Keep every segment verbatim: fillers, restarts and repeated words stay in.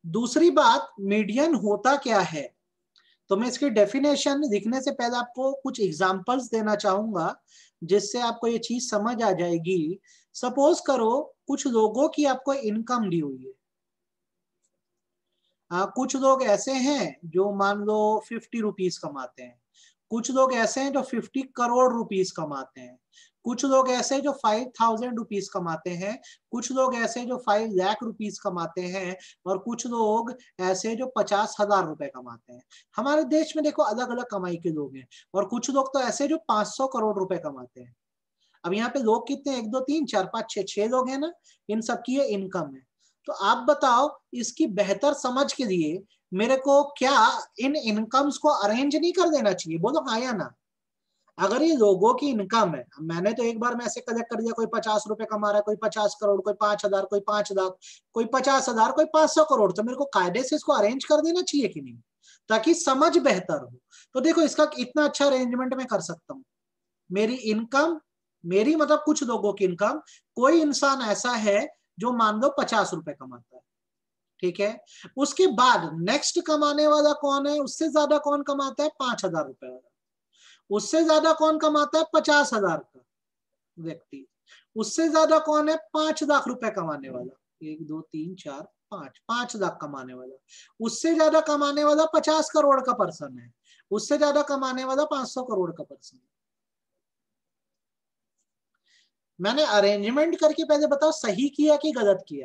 दूसरी बात, मीडियन होता क्या है, तो मैं इसकी डेफिनेशन लिखने से पहले आपको कुछ एग्जांपल्स देना चाहूंगा जिससे आपको ये चीज समझ आ जाएगी। सपोज करो कुछ लोगों की आपको इनकम दी हुई है। आ, कुछ लोग ऐसे हैं जो मान लो फिफ्टी रुपीज कमाते हैं, कुछ लोग ऐसे हैं जो फिफ्टी करोड़ रुपीस कमाते हैं, कुछ लोग ऐसे जो फाइव थाउजेंड रुपीज कमाते हैं, कुछ लोग ऐसे जो फाइव लाख रुपीस कमाते हैं, और कुछ लोग ऐसे जो पचास हजार रुपए कमाते हैं। हमारे देश में देखो अलग अलग कमाई के लोग हैं, और कुछ लोग तो ऐसे जो पांच सौ करोड़ रुपए कमाते हैं। अब यहाँ पे लोग कितने, एक दो तीन चार पांच छह छह लोग हैं ना, इन सबकी ये इनकम है। तो आप बताओ, इसकी बेहतर समझ के लिए मेरे को क्या इन इनकम्स को अरेंज नहीं कर देना चाहिए? बोलो हाँ या ना। अगर ये लोगों की इनकम है, मैंने तो एक बार में ऐसे कलेक्ट कर दिया, कोई पचास रुपए कमा रहा है, कोई पचास करोड़, कोई पांच हजार, कोई पांच लाख, कोई पचास हजार, कोई पांच सौ करोड़, तो मेरे को कायदे से इसको अरेंज कर देना चाहिए कि नहीं, ताकि समझ बेहतर हो। तो देखो, इसका इतना अच्छा अरेंजमेंट मैं कर सकता हूँ। मेरी इनकम, मेरी मतलब कुछ लोगों की इनकम, कोई इंसान ऐसा है जो मान लो पचास रुपए कमाता है, ठीक है। उसके बाद नेक्स्ट कमाने वाला कौन है, उससे ज्यादा कौन कमाता है, पांच हजार रुपए वाला। उससे ज्यादा कौन कमाता है, पचास हजार का व्यक्ति। उससे ज्यादा कौन है, पांच लाख रुपए कमाने वाला, एक दो तीन चार पांच, पांच लाख कमाने वाला। उससे ज्यादा कमाने वाला पचास करोड़ का पर्सन है। उससे ज्यादा कमाने वाला पांच सौ करोड़ का पर्सन है। मैंने अरेंजमेंट करके पहले बताओ सही किया कि गलत किया?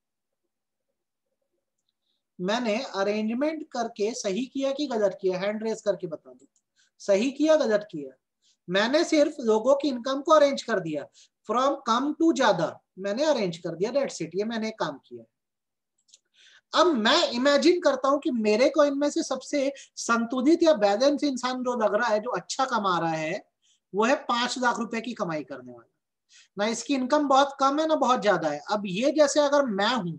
मैंने अरेंजमेंट करके सही किया कि गलत किया? हैंड रेस करके बता दो, सही किया गलत किया? मैंने सिर्फ लोगों की इनकम को अरेंज कर दिया, फ्रॉम कम टू ज्यादा मैंने अरेंज कर दिया, दैट्स इट। ये मैंने काम किया। अब मैं इमेजिन करता हूं कि मेरे को इनमें से सबसे संतुलित या बैलेंस इंसान जो लग रहा है, जो अच्छा कमा रहा है, वो है पांच लाख रुपए की कमाई करने वाला। ना इसकी इनकम बहुत कम है ना बहुत ज्यादा है। अब ये जैसे अगर मैं हूं,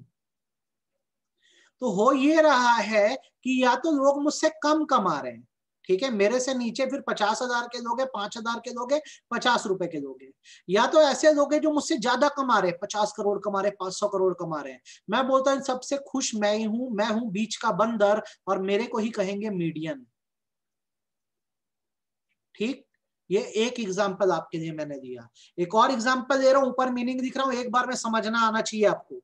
तो हो ये रहा है कि या तो लोग मुझसे कम कमा रहे हैं, ठीक है, मेरे से नीचे फिर पचास हजार के लोग हैं, पांच हजार के लोग हैं, पचास रुपए के लोग हैं, या तो ऐसे लोग हैं जो मुझसे ज्यादा कमा रहे हैं, पचास करोड़ कमा रहे हैं, पांच सौ करोड़ कमा रहे हैं। मैं बोलता हूं सबसे खुश मैं ही हूं, मैं हूं बीच का बंदर, और मेरे को ही कहेंगे मीडियन। ठीक, ये एक एग्जाम्पल आपके लिए मैंने दिया। एक और एग्जाम्पल दे रहा हूं, ऊपर मीनिंग दिख रहा हूं, एक बार में समझना आना चाहिए आपको।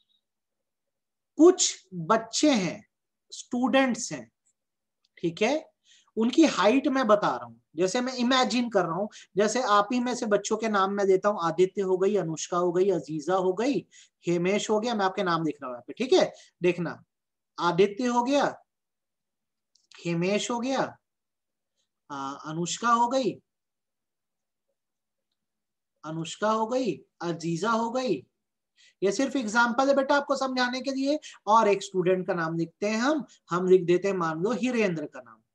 कुछ बच्चे हैं, स्टूडेंट्स हैं, ठीक है, उनकी हाइट मैं बता रहा हूं, जैसे मैं इमेजिन कर रहा हूं, जैसे आप ही में से बच्चों के नाम मैं देता हूं, आदित्य हो गई, अनुष्का हो गई, अजीजा हो गई, हेमेश हो गया, मैं आपके नाम लिख रहा हूं यहाँ पे, ठीक है। देखना, आदित्य हो गया, हेमेश हो गया, आ, अनुष्का हो गई, अनुष्का हो गई, अजीजा हो गई। ये सिर्फ एग्जाम्पल है बेटा आपको समझाने के लिए। और एक स्टूडेंट का नाम लिखते हैं हम हम लिख देते हैं मान लो हिरेंद्र का नाम,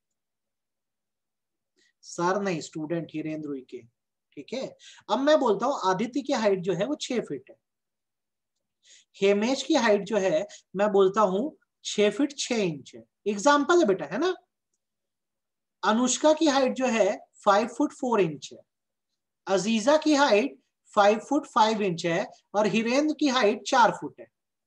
सर नहीं, स्टूडेंट हिरेंद्र के, ठीक है। अब मैं बोलता हूं आदित्य की हाइट जो है वो छह फीट है, हेमेश की हाइट जो है मैं बोलता हूं छह फीट छह इंच है, एग्जाम्पल है बेटा, है ना। अनुष्का की हाइट जो है फाइव फुट फोर इंच है, अजीजा की height five foot five inch है, और हिरेंद्र की हाइट चार फुट है,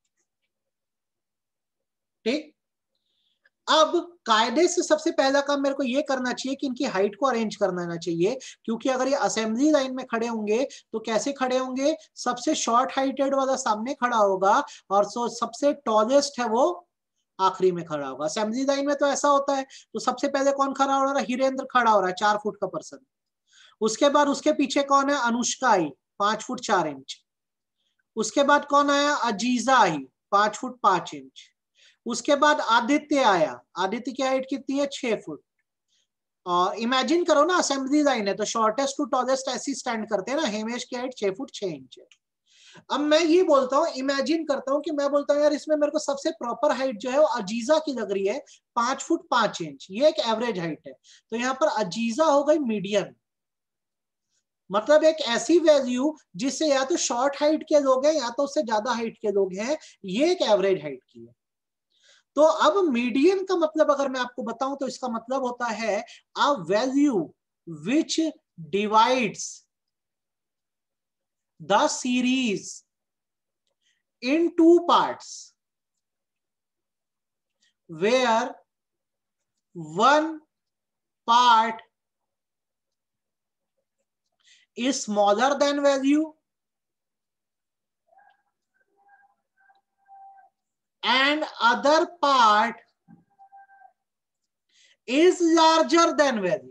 ठीक। अब कायदे से सबसे पहला काम मेरे को ये करना चाहिए कि इनकी हाइट को अरेंज करना चाहिए, क्योंकि अगर ये असेंबली लाइन में खड़े होंगे तो कैसे खड़े होंगे, सबसे शॉर्ट हाइटेड वाला सामने खड़ा होगा, और सो सबसे टॉलेस्ट है वो आखिरी में खड़ा होगा। असेंबली लाइन में तो ऐसा होता है, तो सबसे पहले कौन खड़ा हो रहा है, हिरेंद्र खड़ा हो रहा है, चार फुट का पर्सन। उसके बाद उसके पीछे कौन है, अनुष्का आई, पांच फुट चार इंच। उसके बाद कौन आया, अजीजा आई, पांच फुट पांच इंच। उसके बाद आदित्य आया, आदित्य की हाइट कितनी है, छह फुट। और इमेजिन करो ना, असेंबली लाइन है तो शॉर्टेस्ट टू टॉलेस्ट ऐसी स्टैंड करते हैं ना, हेमेश की हाइट छह फुट छह इंच है। अब मैं ये बोलता हूँ, इमेजिन करता हूँ कि मैं बोलता हूँ यार इसमें मेरे को सबसे प्रॉपर हाइट जो है वो अजीजा की लग रही है, पांच फुट पांच इंच, ये एक एवरेज हाइट है। तो यहाँ पर अजीजा हो गई मीडियम, मतलब एक ऐसी वैल्यू जिससे या तो शॉर्ट हाइट के लोग हैं या तो उससे ज्यादा हाइट के लोग हैं, ये एक एवरेज हाइट की है। तो अब मीडियन का मतलब अगर मैं आपको बताऊं तो इसका मतलब होता है a value which divides the series in two parts, where one part is smaller than value and other part is larger than value.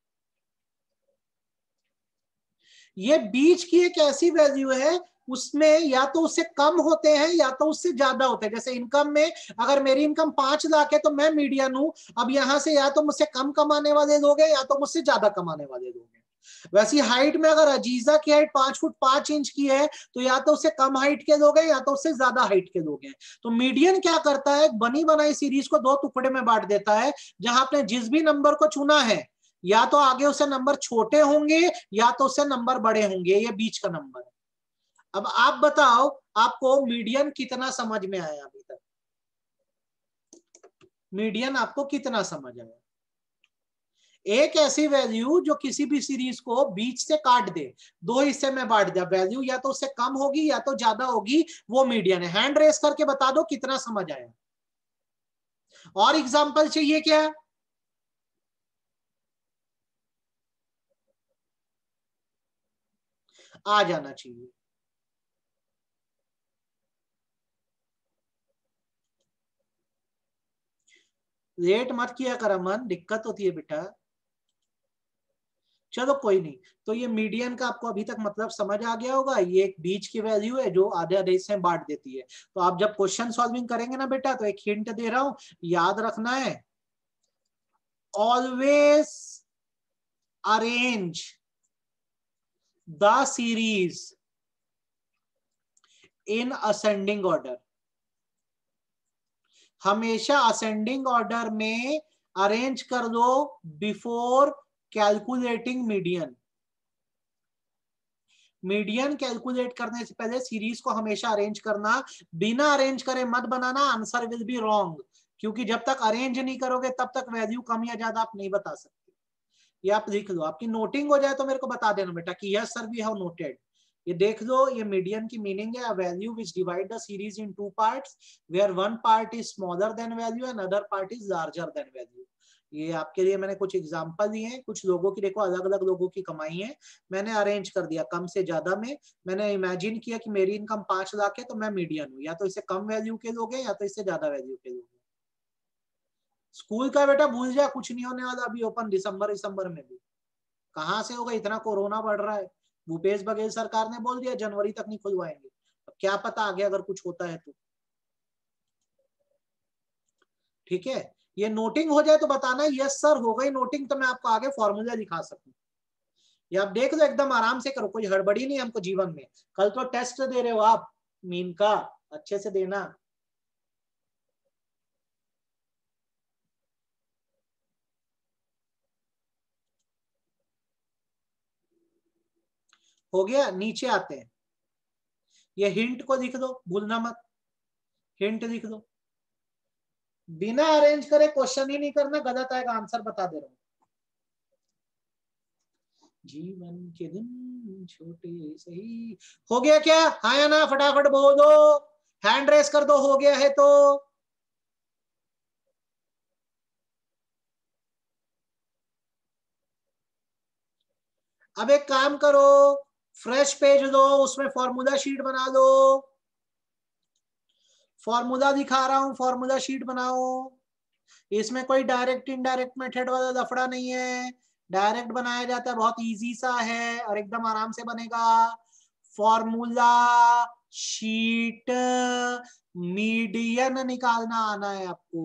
ये बीच की एक ऐसी वैल्यू है उसमें या तो उससे कम होते हैं या तो उससे ज्यादा होते हैं। जैसे इनकम में अगर मेरी इनकम पांच लाख है तो मैं मीडियन हूं। अब यहां से या तो मुझसे कम कमाने वाले लोग हैं या तो मुझसे ज्यादा कमाने वाले लोग हैं। वैसी हाइट में अगर अजीजा की हाइट पांच फुट पांच इंच की है तो या तो उससे कम हाइट के लोग हैं या तो उससे ज्यादा हाइट के लोग हैं। तो मीडियन क्या करता है, बनी बनाई सीरीज को दो टुकड़े में बांट देता है, जहां आपने जिस भी नंबर को चुना है या तो आगे उससे नंबर छोटे होंगे या तो उससे नंबर बड़े होंगे। ये बीच का नंबर है। अब आप बताओ आपको मीडियन कितना समझ में आया अभी तक? मीडियन आपको कितना समझ आया? एक ऐसी वैल्यू जो किसी भी सीरीज को बीच से काट दे, दो हिस्से में बांट दिया, वैल्यू या तो उससे कम होगी या तो ज्यादा होगी, वो मीडियन है। हैंड रेस करके बता दो कितना समझ आया। और एग्जांपल चाहिए क्या? आ जाना चाहिए। लेट मत किया कर अमन, दिक्कत होती है बेटा। चलो कोई नहीं। तो ये मीडियन का आपको अभी तक मतलब समझ आ गया होगा। ये एक बीच की वैल्यू है जो आधे आधे हिस्से में बांट देती है। तो आप जब क्वेश्चन सॉल्विंग करेंगे ना बेटा, तो एक हिंट दे रहा हूं, याद रखना है, always arrange the series in ascending order. हमेशा असेंडिंग ऑर्डर में अरेंज कर दो before calculating median. Median calculate करने से पहले सीरीज को हमेशा अरेंज करना, बिना अरेंज करे मत बनाना, आंसर विल बी रॉन्ग। क्योंकि जब तक अरेंज नहीं करोगे तब तक वैल्यू कम या ज्यादा आप नहीं बता सकते। ये आप लिख लो, आपकी नोटिंग हो जाए तो मेरे को बता देना बेटा कि yes sir we have noted. ये देख लो, ये मीडियन की मीनिंग है, value which divide the series in two parts where one part is smaller than value and other part is larger than value. ये आपके लिए मैंने कुछ एग्जांपल दिए हैं, कुछ लोगों की देखो अलग अलग लोगों की कमाई है, मैंने अरेंज कर दिया कम से ज्यादा में। मैंने इमेजिन किया कि मेरी इनकम पांच लाख है तो मैं मीडियन हूँ, या तो इससे कम वैल्यू के लोग हैं या तो इससे ज्यादा वैल्यू के लोग हैं। स्कूल का बेटा भूल जा, कुछ नहीं होने वाला अभी ओपन दिसंबर दिसंबर में भी। कहां से होगा, इतना कोरोना बढ़ रहा है। भूपेश बघेल सरकार ने बोल दिया जनवरी तक नहीं खुलवाएंगे। अब क्या पता आगे अगर कुछ होता है तो। ठीक है, ये नोटिंग हो जाए तो बताना यस सर हो गई नोटिंग, तो मैं आपको आगे फॉर्मूला दिखा सकूं। ये आप देख लो, एकदम आराम से करो, कोई हड़बड़ी नहीं हमको जीवन में। कल तो टेस्ट दे रहे हो आप मीन का, अच्छे से देना। हो गया, नीचे आते हैं। ये हिंट को लिख दो, भूलना मत, हिंट लिख दो। बिना अरेंज करे क्वेश्चन ही नहीं करना, गलत आएगा, आंसर बता दे रहा हूं। जीवन के दिन छोटे सही। हो गया क्या? हाँ या ना, फटाफट बोलो, हैंड रेस कर दो हो गया है तो। अब एक काम करो, फ्रेश पेज लो, उसमें फॉर्मूला शीट बना लो। फॉर्मूला दिखा रहा हूं, फॉर्मूला शीट बनाओ। इसमें कोई डायरेक्ट इनडायरेक्ट मेथड वाला लफड़ा नहीं है, डायरेक्ट बनाया जाता है, बहुत इजी सा है और एकदम आराम से बनेगा। फॉर्मूला शीट, मीडियन निकालना आना है आपको।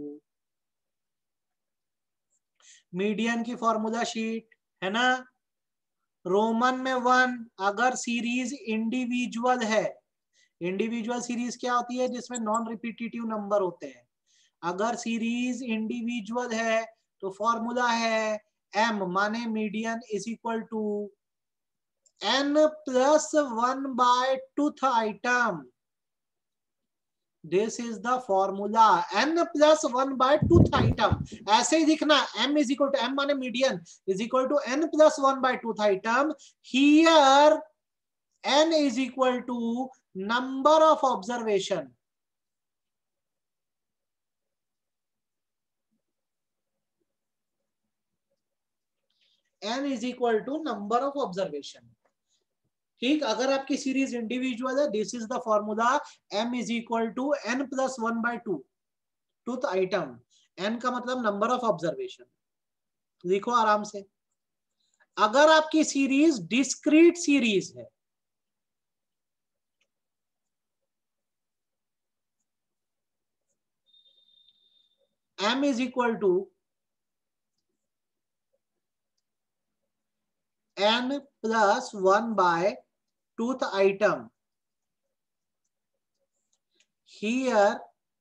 मीडियन की फॉर्मूला शीट है ना, रोमन में वन। अगर सीरीज इंडिविजुअल है, इंडिविजुअल सीरीज क्या होती है? जिसमें नॉन रिपीटेटिव नंबर होते हैं। अगर सीरीज इंडिविजुअल है तो फॉर्मूला है एम माने median is equal to N plus one by twoth item. This is the formula, N plus one by twoth item. ऐसे ही लिखना, m is equal to m माने median is equal to n plus one by twoth item. Here n is equal to number of observation. N is equal to number of observation. ठीक, अगर आपकी series individual है, this is the formula, M is equal to N plus one by two twoth item. N का मतलब number of observation. लिखो आराम से। अगर आपकी सीरीज डिस्क्रीट सीरीज है, M is equal to N plus one by twoth item, here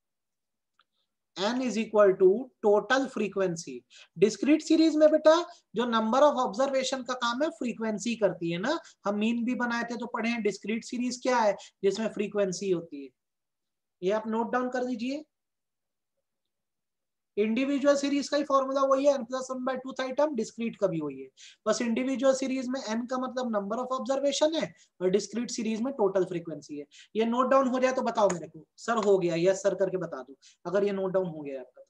n is equal to total frequency. Discrete series में बेटा जो नंबर ऑफ ऑब्जर्वेशन का काम है फ्रीक्वेंसी करती है ना, हम मीन भी बनाए थे तो पढ़े हैं। डिस्क्रीट सीरीज क्या है? जिसमें फ्रीक्वेंसी होती है। ये आप नोट डाउन कर दीजिए। इंडिविजुअल सीरीज का ही फॉर्मूला वही है, n plus one by twoth item. Discrete का भी वही है, बस इंडिविजुअल सीरीज में n का मतलब नंबर ऑफ ऑब्जर्वेशन है और डिस्क्रीट सीरीज में टोटल फ्रीक्वेंसी है। ये नोट डाउन हो जाए तो बताओ मेरे को, सर हो गया, यस सर करके बता दो अगर ये नोट डाउन हो गया आपका।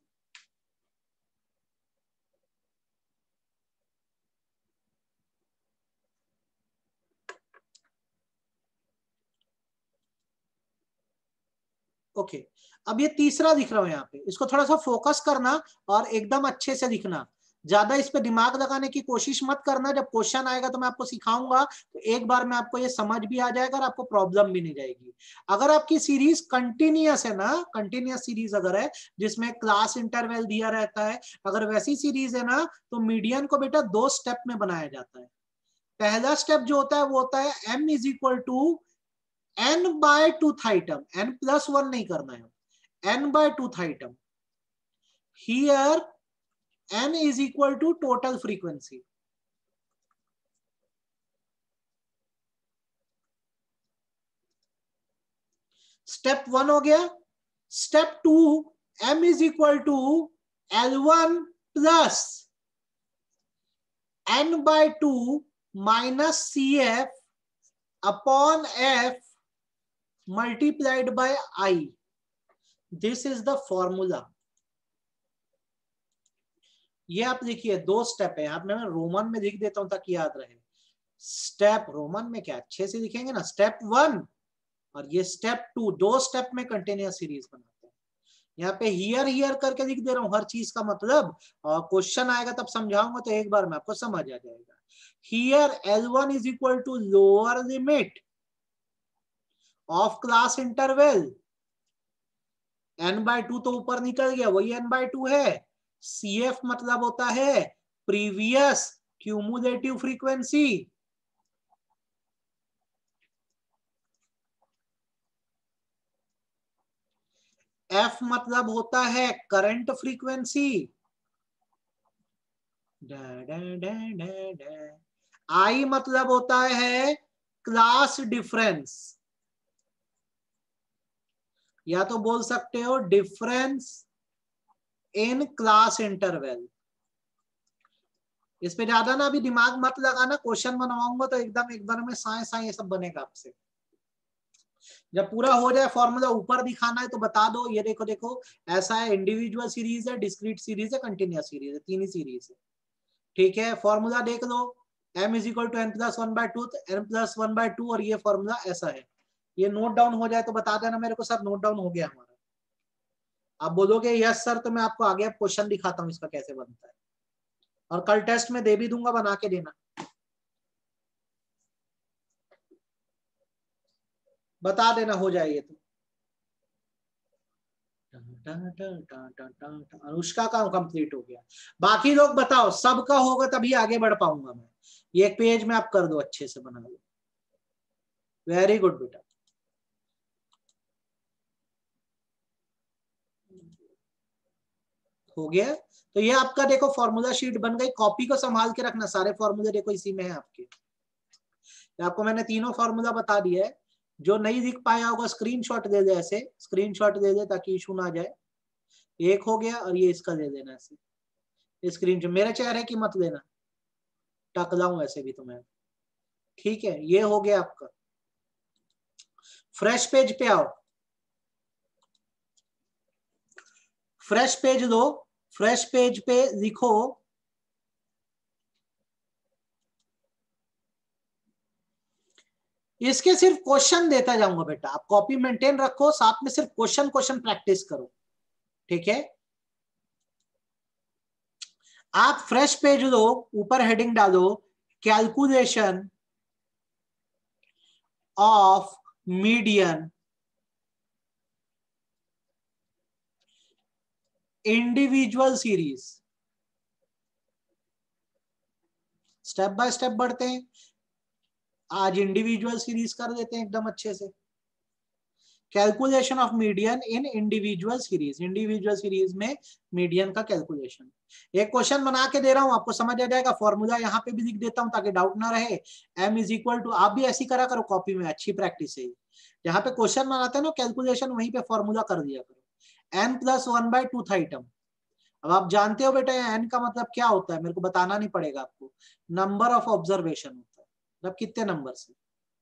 Okay okay. अब ये तीसरा दिख रहा है यहाँ पे, इसको थोड़ा सा फोकस करना और एकदम अच्छे से दिखना। ज्यादा इस पे दिमाग लगाने की कोशिश मत करना। जब क्वेश्चन आएगा तो मैं आपको सिखाऊंगा तो एक बार में आपको ये समझ भी आ जाएगा और आपको प्रॉब्लम भी नहीं जाएगी। अगर आपकी सीरीज कंटिन्यूअस है ना, कंटिन्यूअस सीरीज अगर है जिसमें क्लास इंटरवल दिया रहता है, अगर वैसी सीरीज है ना तो मीडियन को बेटा दो स्टेप में बनाया जाता है। पहला स्टेप जो होता है वो होता है m is equal to n by twoth item. n plus one नहीं करना है, n by twoth item. Here n is equal to total frequency. Step one हो गया। Step two, m is equal to L one plus n by two minus C F upon F multiplied by I. This is the formula. ये आप लिखिए, दो step है। आप मैं Roman में लिख देता हूं ताकि याद रहे। स्टेप रोमन में क्या अच्छे से लिखेंगे ना, स्टेप वन और ये स्टेप टू, दो स्टेप में कंटिन्यूअस सीरीज बनाते हैं। यहाँ पे हियर हियर करके लिख दे रहा हूं हर चीज का मतलब, और क्वेश्चन आएगा तब समझाऊंगा तो एक बार में आपको समझ आ जाएगा। Here L one is equal to lower limit of class interval. N by two तो ऊपर निकल गया, वही एन बाय टू है। सी एफ मतलब होता है प्रीवियस क्यूमुलेटिव फ्रीक्वेंसी। एफ मतलब होता है करंट फ्रीक्वेंसी। आई मतलब होता है क्लास डिफरेंस, या तो बोल सकते हो डिफरेंस इन क्लास इंटरवल। इस पे ज्यादा ना अभी दिमाग मत लगाना, क्वेश्चन बनवाऊंगा तो एकदम एक बार में साए साए ये सब बनेगा आपसे। जब पूरा हो जाए फॉर्मूला ऊपर दिखाना है तो बता दो, ये देखो देखो ऐसा है, इंडिविजुअल सीरीज है, डिस्क्रीट सीरीज है, कंटिन्यूअस सीरीज है, तीन ही सीरीज है। ठीक है, फॉर्मूला देख लो, m is equal to N plus one by two, N plus one by two, और ये फॉर्मूला ऐसा है। ये नोट डाउन हो जाए तो बता देना मेरे को, सर नोट डाउन हो गया हमारा। आप बोलोगे यस सर तो मैं आपको आगे क्वेश्चन दिखाता हूँ इसका कैसे बनता है, और कल टेस्ट में दे भी दूंगा, बना के देना। बता देना हो जाए ये तो। अनुष्का का कंप्लीट हो गया, बाकी लोग बताओ सबका होगा तभी आगे बढ़ पाऊंगा मैं। ये एक पेज में आप कर दो, अच्छे से बना लो। वेरी गुड बेटा। हो गया, तो ये आपका देखो फॉर्मूला शीट बन गई। कॉपी को संभाल के रखना, सारे फॉर्मूले देखो इसी में है आपके। आपको मैंने तीनों फॉर्मूला बता दिया है। जो नहीं दिख पाया होगा स्क्रीनशॉट दे दे, ऐसे स्क्रीनशॉट दे दे ताकि इशू ना जाए। एक हो गया, और ये इसका दे देना ऐसे स्क्रीनशॉट। मेरे चेहरे की मत लेना, टकलाऊं ऐसे भी तुम्हें। ठीक है, ये हो गया आपका। फ्रेश पेज पे आओ, फ्रेश पेज दो। फ्रेश पेज पे लिखो इसके सिर्फ क्वेश्चन देता जाऊंगा बेटा, आप कॉपी मेंटेन रखो, साथ में सिर्फ क्वेश्चन क्वेश्चन प्रैक्टिस करो, ठीक है। आप फ्रेश पेज लो, ऊपर हेडिंग डालो calculation of median individual series. Step by step बढ़ते हैं, आज इंडिविजुअल सीरीज कर देते हैं एकदम अच्छे से। Calculation of median in individual series, individual series में मीडियन का कैलकुलेशन। एक क्वेश्चन बना के दे रहा हूं, आपको समझ आ जाएगा। फॉर्मूला यहाँ पे भी लिख देता हूं ताकि डाउट ना रहे। m इज इक्वल टू, आप भी ऐसी करा करो कॉपी में, अच्छी प्रैक्टिस है। जहाँ पे क्वेश्चन बनाते हैं ना कैलकुलेशन, वहीं पे फॉर्मूला कर दिया करो। n plus one by two था आइटम। अब आप जानते हो बेटा n का मतलब क्या होता है, मेरे को बताना नहीं पड़ेगा आपको। नंबर ऑफ ऑब्जर्वेशन होता है, मतलब कितने नंबर से।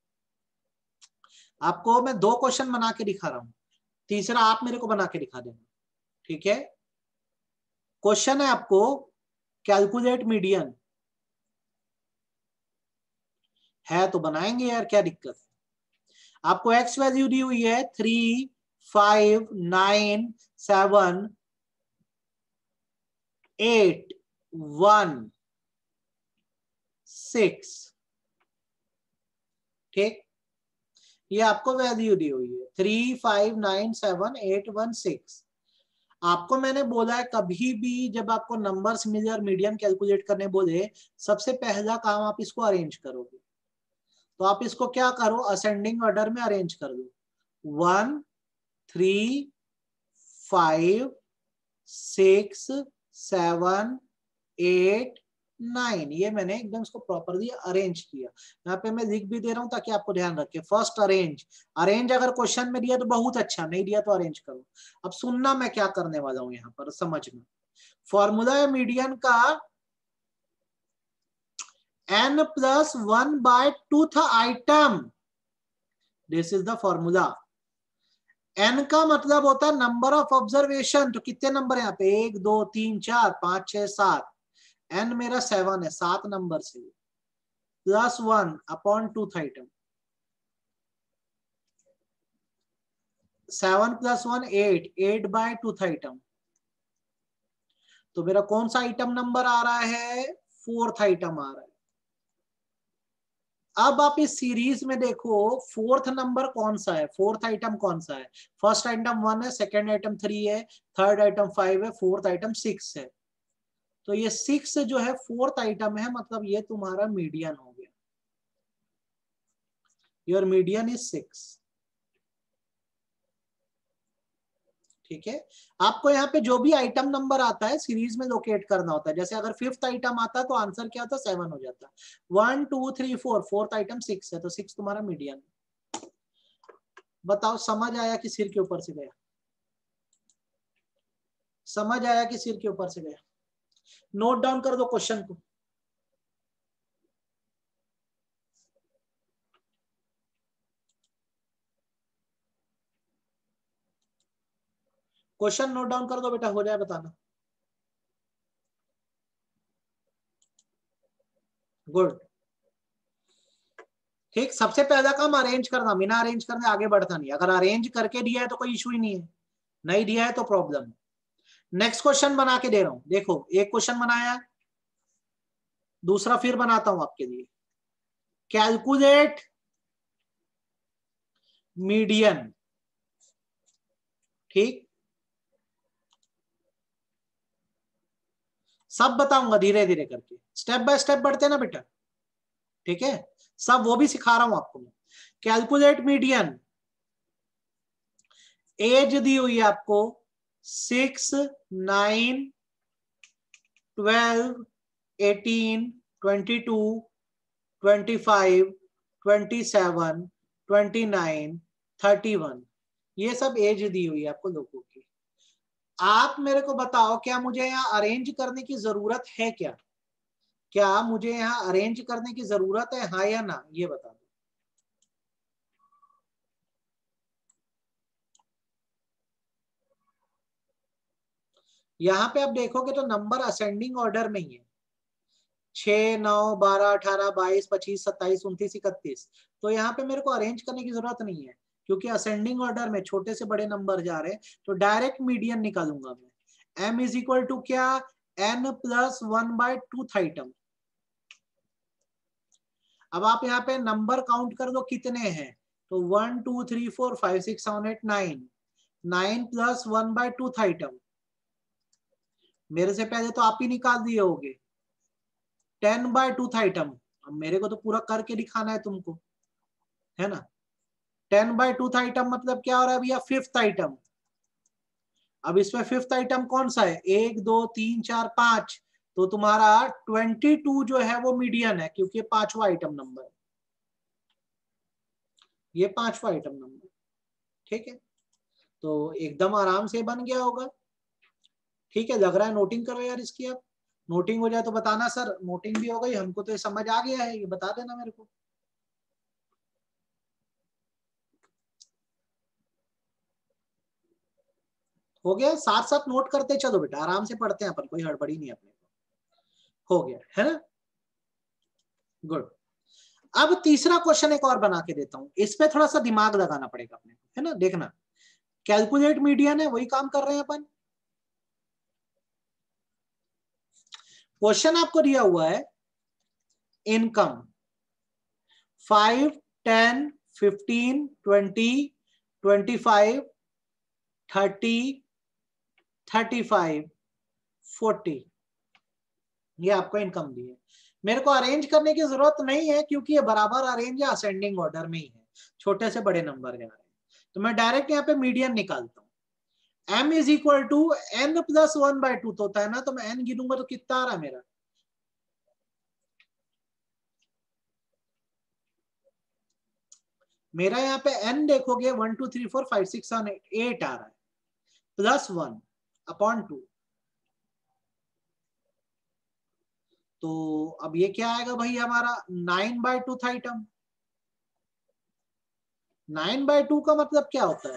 आपको मैं दो क्वेश्चन बना के दिखा रहा हूं, तीसरा आप मेरे को बना के दिखा देना, ठीक है। क्वेश्चन है आपको कैलकुलेट मीडियन, है तो बनाएंगे यार, क्या दिक्कत है। आपको एक्स वैल्यू दी हुई है three five nine seven eight one six, ठीक। ये आपको वैल्यू दी हुई है three five nine seven eight one six. आपको मैंने बोला है कभी भी जब आपको नंबर्स मिले और मीडियन कैलकुलेट करने बोले, सबसे पहला काम आप इसको अरेंज करोगे। तो आप इसको क्या करो, असेंडिंग ऑर्डर में अरेंज कर दो। One three five six seven eight nine, ये मैंने एकदम इसको प्रॉपरली अरेंज किया। यहाँ पे मैं लिख भी दे रहा हूं ताकि आपको ध्यान रखे। फर्स्ट अरेंज, अरेंज अगर क्वेश्चन में दिया तो बहुत अच्छा, नहीं दिया तो अरेंज करो। अब सुनना मैं क्या करने वाला हूं यहाँ पर, समझना। फॉर्मूला है मीडियन का n plus one by twoth item, this is the formula. n का मतलब होता है नंबर ऑफ ऑब्जर्वेशन। तो कितने नंबर है यहाँ पे, एक दो तीन चार पांच छह सात, n मेरा सेवन है, सात नंबर से, plus one upon twoth item, seven plus one eight, eight by twoth item. तो मेरा कौन सा आइटम नंबर आ रहा है, फोर्थ आइटम आ रहा है। अब आप इस सीरीज में देखो फोर्थ नंबर कौन सा है, फोर्थ आइटम कौन सा है। फर्स्ट आइटम वन है, सेकेंड आइटम थ्री है, थर्ड आइटम फाइव है, फोर्थ आइटम सिक्स है। तो ये सिक्स जो है फोर्थ आइटम है, मतलब ये तुम्हारा मीडियन हो गया। योर मीडियन इज सिक्स, ठीक है। आपको यहाँ पे जो भी आइटम नंबर आता है सीरीज में लोकेट करना होता है। जैसे अगर फिफ्थ आइटम आता है तो आंसर क्या होता है, सेवन हो जाता है। One two three four, fourth item six है, तो सिक्स तुम्हारा मीडियन। बताओ समझ आया कि सिर के ऊपर से गया, समझ आया कि सिर के ऊपर से गया। नोट डाउन कर दो क्वेश्चन को। क्वेश्चन नोट डाउन कर दो बेटा, हो जाए बताना। गुड, ठीक। सबसे पहला काम अरेंज करना, बिना अरेंज करने आगे बढ़ता नहीं। अगर अरेंज करके दिया है तो कोई इशू ही नहीं है, नहीं दिया है तो प्रॉब्लम। नेक्स्ट क्वेश्चन बना के दे रहा हूं, देखो एक क्वेश्चन बनाया, दूसरा फिर बनाता हूं आपके लिए। कैलकुलेट मीडियन, ठीक। सब बताऊंगा धीरे धीरे करके, स्टेप बाय स्टेप बढ़ते ना बेटा, ठीक है। सब वो भी सिखा रहा हूं आपको मैं। कैलकुलेट मीडियन, एज दी हुई है आपको six nine twelve eighteen twenty two twenty five twenty seven twenty nine thirty one, ये सब एज दी हुई है आपको लोगों की। आप मेरे को बताओ क्या मुझे यहाँ अरेंज करने की जरूरत है, क्या क्या मुझे यहाँ अरेंज करने की जरूरत है, हाँ या ना, ये बता दो। यहाँ पे आप देखोगे तो नंबर असेंडिंग ऑर्डर में ही है, छह नौ बारह अठारह बाईस पच्चीस सत्ताईस उनतीस इकतीस। तो यहाँ पे मेरे को अरेंज करने की जरूरत नहीं है क्योंकि असेंडिंग ऑर्डर में छोटे से बड़े नंबर जा रहे हैं, तो डायरेक्ट मीडियन निकालूंगा मैं। m इज इक्वल टू क्या, n plus one by twoth item. अब आप यहाँ पे नंबर काउंट कर दो कितने हैं, तो one two three four five six seven eight nine, nine plus one by twoth item. मेरे से पहले तो आप ही निकाल दिए होगे, टेन बाय टूथ आइटम। अब मेरे को तो पूरा करके दिखाना है तुमको, है ना। टेन बाय टूथ आइटम मतलब क्या हो रहा है भैया, फिफ्थ आइटम। अब इसमें फिफ्थ आइटम कौन सा है, एक दो तीन चार पांच, तो तुम्हारा ट्वेंटी टू जो है वो मीडियन है क्योंकि ये पांचवा आइटम नंबर है, ये पांचवा आइटम नंबर। ठीक है, तो एकदम आराम से बन गया होगा। ठीक है, लग रहा है नोटिंग करो यार इसकी। अब नोटिंग हो जाए तो बताना सर, नोटिंग भी हो गई, हमको तो ये समझ आ गया है, ये बता देना मेरे को। हो गया, साथ साथ नोट करते चलो बेटा, आराम से पढ़ते हैं अपन, कोई हड़बड़ी नहीं अपने को। हो गया है ना, गुड। अब तीसरा क्वेश्चन एक और बना के देता हूं, इस पे थोड़ा सा दिमाग लगाना पड़ेगा अपने को, है ना। देखना, कैलकुलेट मीडियन है, वही काम कर रहे हैं अपन। क्वेश्चन आपको दिया हुआ है, income five ten fifteen twenty twenty five thirty thirty five forty, ये आपको इनकम दी है। मेरे को अरेंज करने की जरूरत नहीं है क्योंकि ये बराबर अरेंज या असेंडिंग ऑर्डर में ही है, छोटे से बड़े नंबर जा रहे हैं। तो मैं डायरेक्ट यहाँ पे मीडियन निकालता हूँ। m is equal to N plus one by two होता है ना, तो मैं n गिनूंगा तो कितना आ रहा है मेरा, मेरा यहाँ पे n देखोगे one two three four five six seven eight, eight आ रहा है, प्लस वन अपॉन टू। तो अब ये क्या आएगा भाई हमारा, nine by two item. Nine by two का मतलब क्या होता है,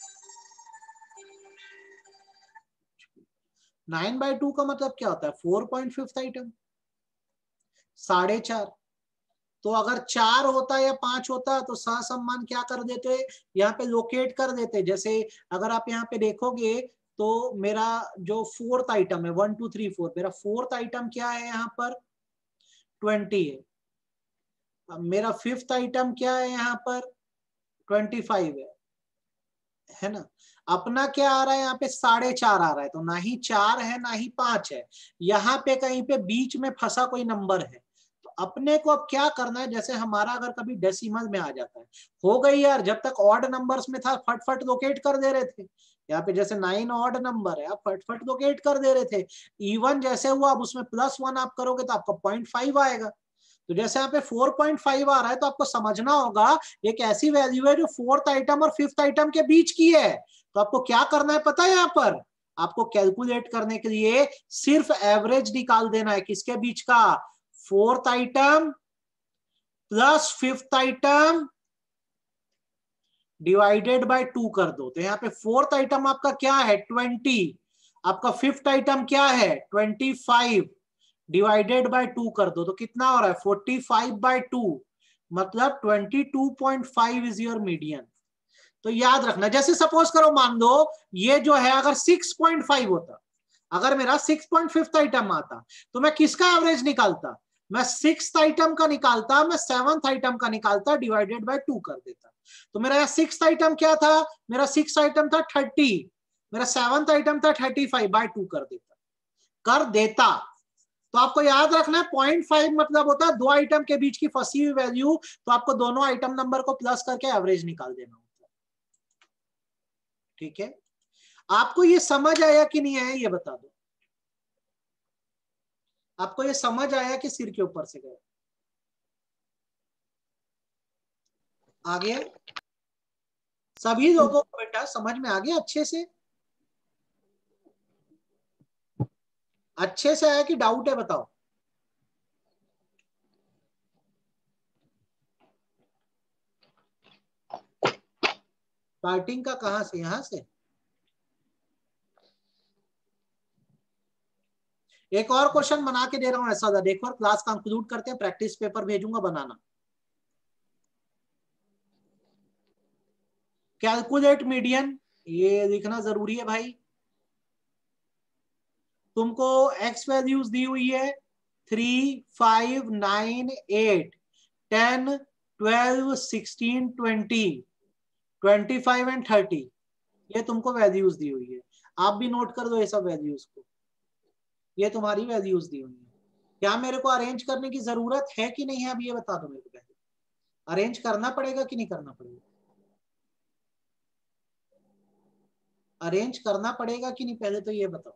नाइन बाय टू का मतलब क्या होता है, फोर पॉइंट फिफ्थ आइटम, साढ़े चार। तो अगर चार होता या पांच होता तो सहसम्मान क्या कर देते, यहाँ पे लोकेट कर देते। जैसे अगर आप यहाँ पे देखोगे तो मेरा जो फोर्थ आइटम है, वन टू थ्री फोर, मेरा फोर्थ आइटम क्या है यहाँ पर, ट्वेंटी है। अब मेरा फिफ्थ आइटम क्या है यहाँ पर, ट्वेंटी फाइव है, है ना। अपना क्या आ रहा है यहाँ पे, साढ़े चार आ रहा है, तो ना ही चार है ना ही पांच है, यहाँ पे कहीं पे बीच में फंसा कोई नंबर है। तो अपने को अब क्या करना है, जैसे हमारा अगर कभी डेसिमल में आ जाता है, हो गई यार, जब तक ऑड नंबर्स में था फट फट लोकेट कर दे रहे थे। यहाँ पे जैसे नाइन ऑड नंबर है, आप फट फट लोकेट कर दे रहे थे। इवन जैसे हुआ, अब उसमें प्लस वन आप करोगे तो आपका पॉइंट फाइव आएगा। तो जैसे यहाँ पे फोर पॉइंट फाइव आ रहा है, तो आपको समझना होगा एक ऐसी वैल्यू है जो फोर्थ आइटम और फिफ्थ आइटम के बीच की है। तो आपको क्या करना है पता है, यहाँ पर आपको कैलकुलेट करने के लिए सिर्फ एवरेज निकाल देना है, किसके बीच का, fourth item plus fifth item divided by two कर दो। तो यहाँ पे फोर्थ आइटम आपका क्या है, ट्वेंटी, आपका फिफ्थ आइटम क्या है, twenty five, divided by two कर दो तो कितना हो रहा है, फोर्टी फाइव बाय टू, मतलब twenty two point five is your median. तो याद रखना, जैसे सपोज करो मान लो ये जो है अगर सिक्स पॉइंट फाइव होता, अगर मेरा सिक्स पॉइंट फिफ्थ आइटम आता, तो मैं किसका एवरेज निकालता, मैं सिक्स आइटम का निकालता, मैं सेवंथ आइटम का निकालता, डिवाइडेड बाय टू कर देता। तो मेरा यहाँ सिक्स आइटम क्या था, मेरा सिक्स आइटम था थर्टी, मेरा सेवंथ आइटम था थर्टी फाइव, बाय टू कर देता कर देता तो आपको याद रखना है पॉइंट फाइव मतलब होता है दो आइटम के बीच की फंसी हुई वैल्यू। तो आपको दोनों आइटम नंबर को प्लस करके एवरेज निकाल देना होता है। ठीक है, आपको ये समझ आया कि नहीं आया, ये बता दो। आपको ये समझ आया कि सिर के ऊपर से गया, आ गया सभी लोगों को बेटा, समझ में आ गया अच्छे से, अच्छे से आया कि डाउट है, बताओ। स्टार्टिंग का कहां से, यहां से। एक और क्वेश्चन बना के दे रहा हूं ऐसा था, देखो क्लास कंक्लूड करते हैं, प्रैक्टिस पेपर भेजूंगा बनाना। कैलकुलेट मीडियन, ये लिखना जरूरी है भाई। तुमको एक्स वैल्यूज दी हुई है three five nine eight ten twelve sixteen twenty twenty five and thirty, ये तुमको वैल्यूज दी हुई है। आप भी नोट कर दो ये सब वैल्यूज को, ये तुम्हारी वैल्यूज दी हुई है। क्या मेरे को अरेंज करने की जरूरत है कि नहीं है, अब ये बता दो मेरे को। पहले अरेंज करना पड़ेगा कि नहीं करना पड़ेगा, अरेंज करना पड़ेगा कि नहीं, पहले तो ये बताओ।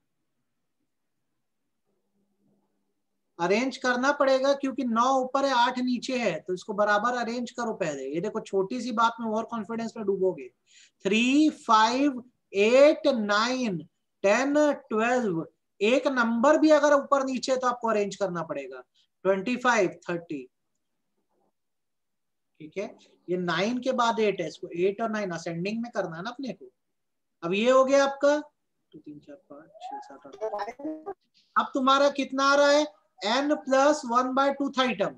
अरेंज करना पड़ेगा क्योंकि नौ ऊपर है आठ नीचे है, तो इसको बराबर अरेंज करो पहले। ये देखो छोटी सी बात में ओवर कॉन्फिडेंस में डूबोगे। Three five eight nine ten twelve, एक नंबर भी अगर ऊपर नीचे तो आपको अरेंज करना पड़ेगा। ट्वेंटी फाइव थर्टी, ठीक है। ये नाइन के बाद एट है, इसको एट और नाइन असेंडिंग में करना है ना अपने को। अब ये हो गया आपका तो तीन चार पाँच छह सात आठ। अब तुम्हारा कितना आ रहा है, n plus one by two item,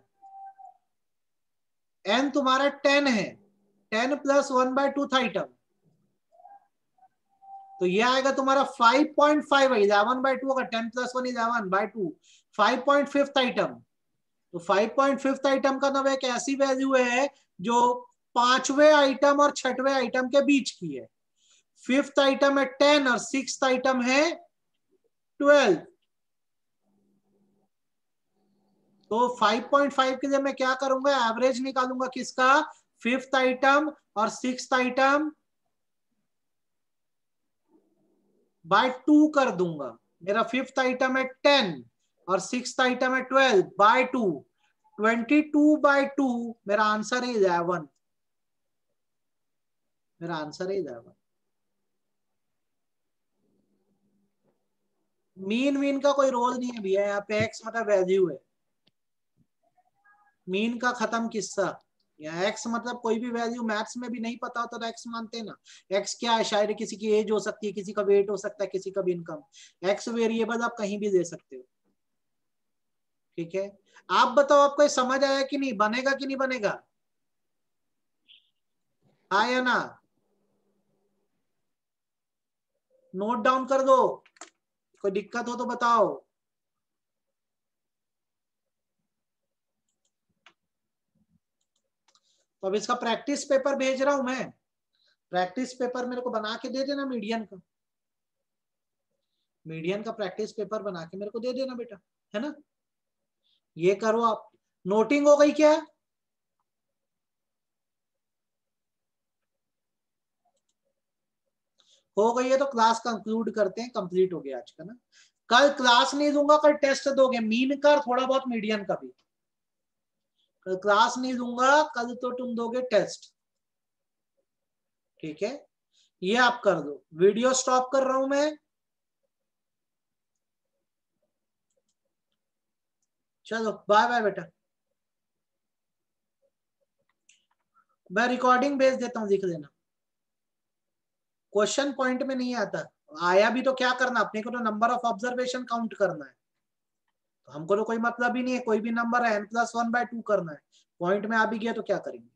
n तुम्हारा टेन है, ten plus one by two item, तो ये आएगा तुम्हारा फाइव पॉइंट फाइव है। इलेवन बाय टू होगा, ten plus one eleven by two, five point fifth item. तो फाइव पॉइंट फिफ्थ आइटम का नाम एक ऐसी वैल्यू है जो पांचवें आइटम और छठवें आइटम के बीच की है। फिफ्थ आइटम है टेन और सिक्स्थ आइटम है ट्वेल्व। तो फाइव पॉइंट फाइव के लिए मैं क्या करूंगा, एवरेज निकालूंगा किसका, फिफ्थ आइटम और सिक्स्थ आइटम बाय टू कर दूंगा। मेरा फिफ्थ आइटम है टेन और सिक्स्थ आइटम है twelve by two, twenty two by two, मेरा आंसर है इलेवन। मेरा आंसर है इलेवन। मीन मीन का कोई रोल नहीं है भैया, यहाँ पे एक्स मतलब वैल्यू है। मीन का खत्म किस्सा। या एक्स मतलब कोई भी वैल्यू मैथ्स में भी नहीं पता होता तो एक्स मानते हैं ना। एक्स क्या है, शायद किसी की एज हो सकती है, किसी का वेट हो सकता है, किसी का भी इनकम। एक्स वेरिएबल आप कहीं भी दे सकते हो, ठीक है। आप बताओ आपको समझ आया कि नहीं, बनेगा कि नहीं बनेगा, हाँ या ना। नोट डाउन कर दो, कोई दिक्कत हो तो बताओ। तो अब इसका प्रैक्टिस पेपर भेज रहा हूं मैं, प्रैक्टिस पेपर मेरे को बना के दे देना मीडियन का, मीडियन का प्रैक्टिस पेपर बना के मेरे को दे देना बेटा, है ना। ये करो आप। नोटिंग हो गई क्या, हो गई है तो क्लास कंक्लूड करते हैं, कंप्लीट हो गया आज का ना। कल क्लास नहीं दूंगा, कल टेस्ट दोगे मीन का थोड़ा बहुत मीडियन का भी। कल क्लास नहीं दूंगा, कल तो तुम दोगे टेस्ट, ठीक है। ये आप कर दो, वीडियो स्टॉप कर रहा हूं मैं। चलो बाय बाय बेटा, मैं रिकॉर्डिंग भेज देता हूं, लिख लेना। क्वेश्चन पॉइंट में नहीं आता, आया भी तो क्या करना, अपने को तो नंबर ऑफ ऑब्जर्वेशन काउंट करना है। तो हमको तो कोई मतलब ही नहीं है, कोई भी नंबर है n plus one by two करना है, पॉइंट में आ भी गया तो क्या करेंगे।